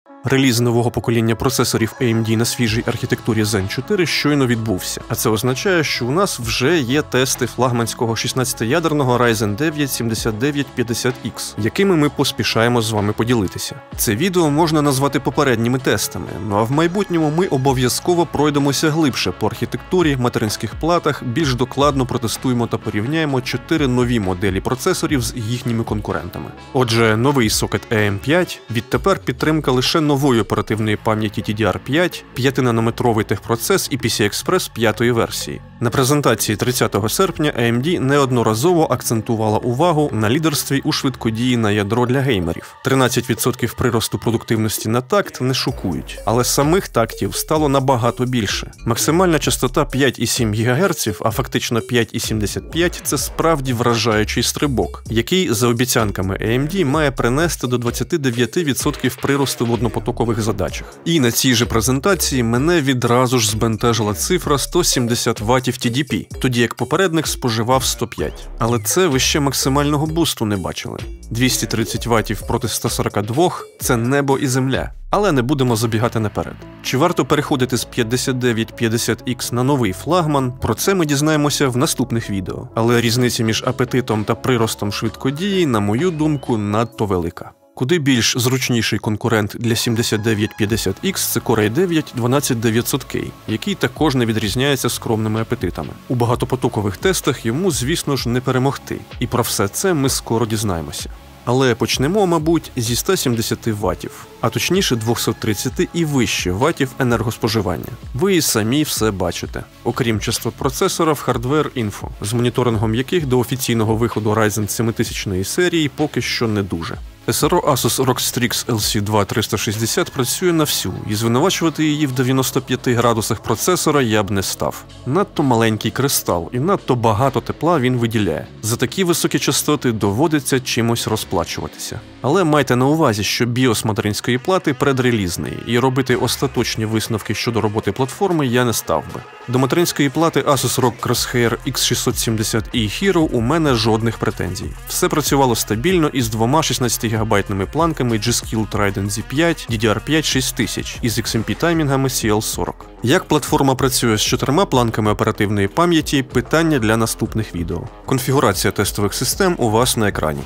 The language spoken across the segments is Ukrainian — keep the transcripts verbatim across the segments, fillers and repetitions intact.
Реліз нового покоління процесорів ей ем ді на свіжій архітектурі Zen чотири щойно відбувся, а це означає, що у нас вже є тести флагманського шістнадцятиядерного Ryzen дев'ять сімдесят дев'ять п'ятдесят ікс, якими ми поспішаємо з вами поділитися. Це відео можна назвати попередніми тестами, ну а в майбутньому ми обов'язково пройдемося глибше по архітектурі, материнських платах, більш докладно протестуємо та порівняємо чотири нові моделі процесорів з їхніми конкурентами. Отже, новий сокет ей ем п'ять, відтепер підтримка лише нової оперативної пам'яті ті ді ар п'ять, п'ятинанометровий техпроцес і пі сі експрес п'ятої версії. На презентації тридцятого серпня ей ем ді неодноразово акцентувала увагу на лідерстві у швидкодії на ядро для геймерів. тринадцять відсотків приросту продуктивності на такт не шокують, але самих тактів стало набагато більше. Максимальна частота п'ять цілих сім гігагерців, а фактично п'ять цілих сімдесят п'ять – це справді вражаючий стрибок, який, за обіцянками ей ем ді, має принести до двадцять дев'ять відсотків приросту в однопотокових задачах. І на цій же презентації мене відразу ж збентежила цифра сто сімдесят ваттів ті ді пі, тоді як попередник споживав сто п'ять. Але це ви ще максимального бусту не бачили. двісті тридцять ваттів проти ста сорока двох – це небо і земля. Але не будемо забігати наперед. Чи варто переходити з п'ятдесят дев'ять п'ятдесят ікс на новий флагман? Про це ми дізнаємося в наступних відео. Але різниця між апетитом та приростом швидкодії, на мою думку, надто велика. Куди більш зручніший конкурент для сімдесят дев'ять п'ятдесят ікс – це Core ай дев'ять дванадцять дев'ятсот кей, який також не відрізняється скромними апетитами. У багатопотокових тестах йому, звісно ж, не перемогти. І про все це ми скоро дізнаємося. Але почнемо, мабуть, зі ста сімдесяти ваттів, а точніше двохсот тридцяти і вище ваттів енергоспоживання. Ви і самі все бачите. Окрім частот процесора в Hardware Info, з моніторингом яких до офіційного виходу Ryzen семитисячної серії поки що не дуже. ес ар о Asus рог Strix ел сі два триста шістдесят працює на всю, і звинувачувати її в дев'яноста п'яти градусах процесора я б не став. Надто маленький кристал і надто багато тепла він виділяє. За такі високі частоти доводиться чимось розплачуватися. Але майте на увазі, що BIOS материнської плати предрелізний, і робити остаточні висновки щодо роботи платформи я не став би. До материнської плати Asus рог Crosshair ікс шістсот сімдесят і Hero у мене жодних претензій. Все працювало стабільно із двома шістнадцятигігабайтними планками G-Skill Trident зі п'ять, ді ді ар п'ять шість тисяч із ікс ем пі таймінгами сі ел сорок. Як платформа працює з чотирма планками оперативної пам'яті – питання для наступних відео. Конфігурація тестових систем у вас на екрані.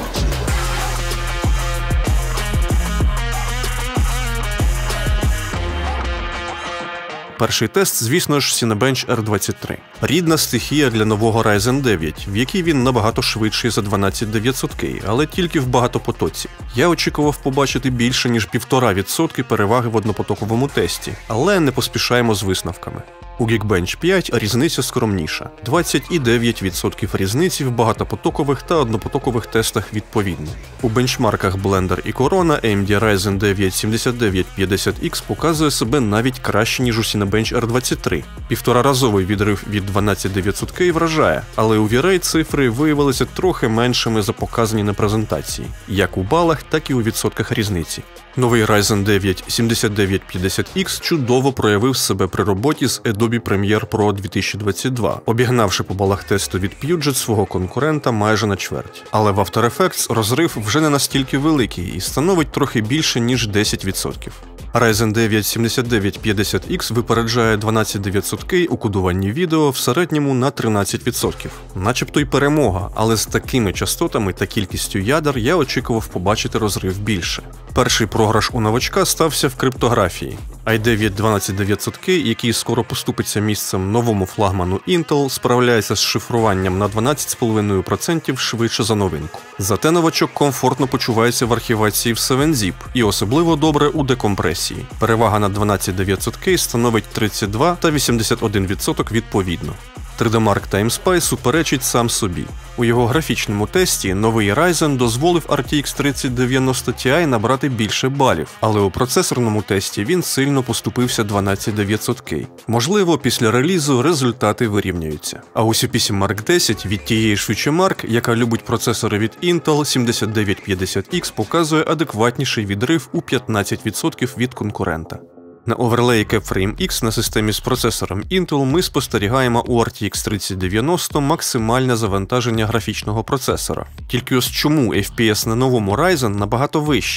Перший тест, звісно ж, Cinebench ар двадцять три. Рідна стихія для нового Ryzen дев'ять, в якій він набагато швидший за дванадцять дев'ятсот кей, але тільки в багатопотоці. Я очікував побачити більше, ніж півтора відсотки переваги в однопотоковому тесті, але не поспішаємо з висновками. У Geekbench п'ять різниця скромніша – двадцять дев'ять відсотків різниці в багатопотокових та однопотокових тестах відповідно. У бенчмарках Blender і Corona ей ем ді Ryzen дев'ять сімдесят дев'ять п'ятдесят ікс показує себе навіть краще, ніж у Cinebench ар двадцять три. Півтораразовий відрив від дванадцять дев'ятсот кей вражає, але у ві-рей цифри виявилися трохи меншими за показані на презентації, як у балах, так і у відсотках різниці. Новий Ryzen дев'ять сімдесят дев'ять п'ятдесят ікс чудово проявив себе при роботі з Adobe Premiere Pro дві тисячі двадцять два, обігнавши по балах тесту від Puget свого конкурента майже на чверть. Але в After Effects розрив вже не настільки великий і становить трохи більше, ніж десять відсотків. Ryzen дев'ять сімдесят дев'ять п'ятдесят ікс випереджає дванадцять дев'ятсот кей у кодуванні відео в середньому на тринадцять відсотків. Начебто й перемога, але з такими частотами та кількістю ядер я очікував побачити розрив більше. Перший програш у новачка стався в криптографії. ай дев'ять дванадцять дев'ятсот кей, який скоро поступиться місцем новому флагману Intel, справляється з шифруванням на дванадцять цілих п'ять десятих відсотка швидше за новинку. Зате новачок комфортно почувається в архівації в севен зіп і особливо добре у декомпресії. Перевага на дванадцять дев'ятсот кей становить тридцять два та вісімдесят один відсоток відповідно. три ді Mark TimeSpy суперечить сам собі. У його графічному тесті новий Ryzen дозволив ар ті ікс тридцять дев'яносто Ti набрати більше балів, але у процесорному тесті він сильно поступився дванадцять дев'ятсот кей. Можливо, після релізу результати вирівняються. А у сі пі сі Mark десять від тієї ж FutureMark, яка любить процесори від Intel, сімдесят дев'ять п'ятдесят ікс показує адекватніший відрив у п'ятнадцять відсотків від конкурента. На оверлеї Kepframe X на системі з процесором Intel ми спостерігаємо у ар ті ікс тридцять дев'яносто максимальне завантаження графічного процесора. Тільки ось чому еф пі ес на новому Ryzen набагато вищий?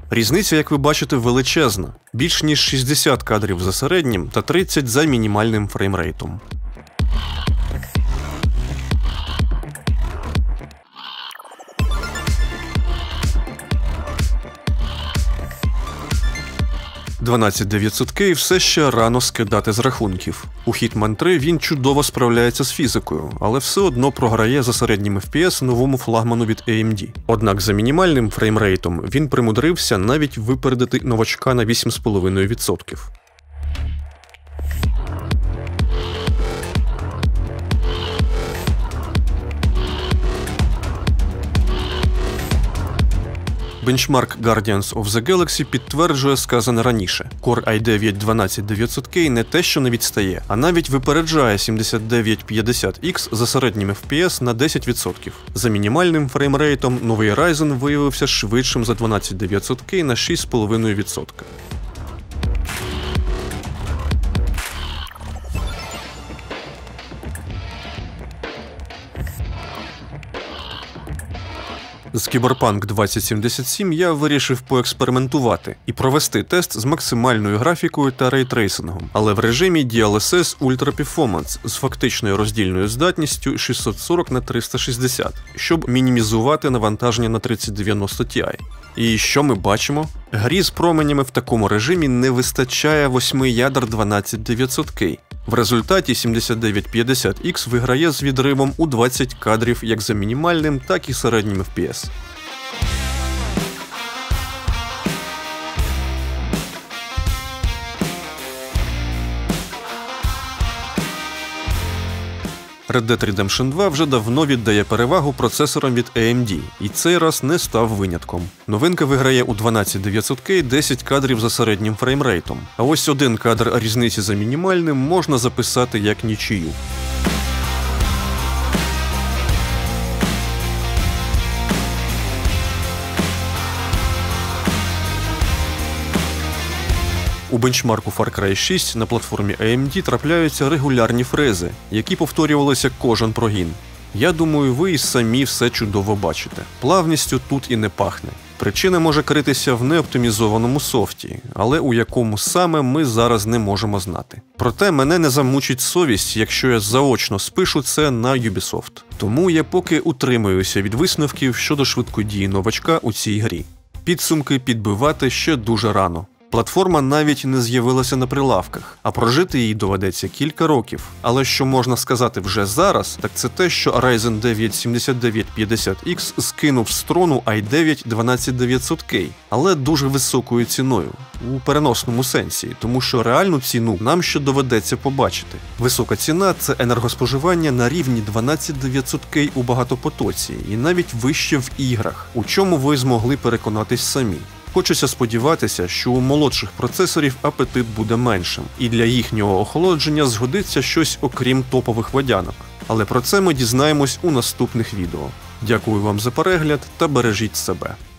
Різниця, як ви бачите, величезна. Більш ніж шістдесят кадрів за середнім та тридцять за мінімальним фреймрейтом. дванадцять дев'ятсот кей все ще рано скидати з рахунків. У Hitman три він чудово справляється з фізикою, але все одно програє за середнім еф пі ес новому флагману від ей ем ді. Однак за мінімальним фреймрейтом він примудрився навіть випередити новачка на вісім цілих п'ять десятих відсотка. Бенчмарк Guardians of the Galaxy підтверджує сказане раніше. Core ай дев'ять дванадцять дев'ятсот кей не те, що не відстає, а навіть випереджає сімдесят дев'ять п'ятдесят ікс за середнім еф пі ес на десять відсотків. За мінімальним фреймрейтом новий Ryzen виявився швидшим за дванадцять дев'ятсот кей на шість цілих п'ять десятих відсотка. З Cyberpunk двадцять сімдесят сім я вирішив поекспериментувати і провести тест з максимальною графікою та рейтрейсингом, але в режимі ді ел ес ес Ultra Performance з фактичною роздільною здатністю шістсот сорок на триста шістдесят, щоб мінімізувати навантаження на тридцять дев'яносто Ti. І що ми бачимо? Грі з променями в такому режимі не вистачає восьми ядер дванадцять дев'ятсот кей. В результаті сімдесят дев'ять п'ятдесят ікс виграє з відривом у двадцять кадрів як за мінімальним, так і середнім еф пі ес. Red Dead Redemption два вже давно віддає перевагу процесорам від ей ем ді, і цей раз не став винятком. Новинка виграє у дванадцять дев'ятсот кей десять кадрів за середнім фреймрейтом, а ось один кадр різниці за мінімальним можна записати як нічию. У бенчмарку Far Cry шість на платформі ей ем ді трапляються регулярні фрези, які повторювалися кожен прогін. Я думаю, ви і самі все чудово бачите. Плавністю тут і не пахне. Причина може критися в неоптимізованому софті, але у якому саме ми зараз не можемо знати. Проте мене не замучить совість, якщо я заочно спишу це на Ubisoft. Тому я поки утримуюся від висновків щодо швидкодії новачка у цій грі. Підсумки підбивати ще дуже рано. Платформа навіть не з'явилася на прилавках, а прожити їй доведеться кілька років. Але що можна сказати вже зараз, так це те, що Ryzen дев'ять сімдесят дев'ять п'ятдесят ікс скинув з трону ай дев'ять дванадцять дев'ятсот кей, але дуже високою ціною, у переносному сенсі, тому що реальну ціну нам ще доведеться побачити. Висока ціна – це енергоспоживання на рівні дванадцять дев'ятсот кей у багатопотоці і навіть вище в іграх, у чому ви змогли переконатись самі. Хочеться сподіватися, що у молодших процесорів апетит буде меншим, і для їхнього охолодження згодиться щось окрім топових водянок. Але про це ми дізнаємось у наступних відео. Дякую вам за перегляд та бережіть себе.